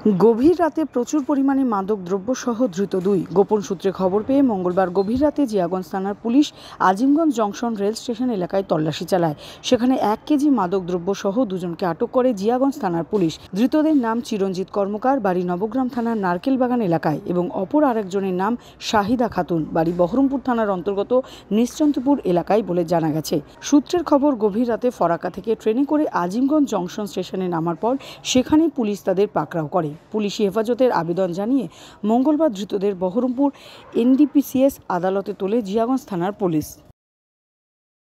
গভীর রাতে প্রচুর পরিমাণে মাদক দ্রব্য সহ ধৃত দুই। গোপন সূত্রে খবর পেয়ে মঙ্গলবার গভীর রাতে জিয়াগঞ্জ থানার police Azimganj junction rail station এলাকায় তল্লাশি চালায়। সেখানে 1 কেজি মাদক দ্রব্য সহ দুজনকে আটক করে জিয়াগঞ্জ থানার পুলিশ। ধৃতদের নাম চিরঞ্জিত কর্মকার, বাড়ি নবগ্রাম থানার নারকেল বাগান এলাকায়, এবং অপর আরেকজনের নাম শাহিদা খাতুন, বাড়ি বহরমপুর থানার অন্তর্গত নিশ্চন্তপুর এলাকায় বলে জানা গেছে। সূত্রের খবর, গভীর রাতে ফরাক্কা থেকে ট্রেনে করে আজিমগঞ্জ জংশন স্টেশনে নামার পর সেখানেই পুলিশ তাদের পাকড়াও করে। পুলিশি হেফাজতের আবেদন জানিয়ে মঙ্গলবার ধৃতদের বহরমপুর এনডিপিসিএস আদালতে তোলে জিয়াগঞ্জ থানার পুলিশ।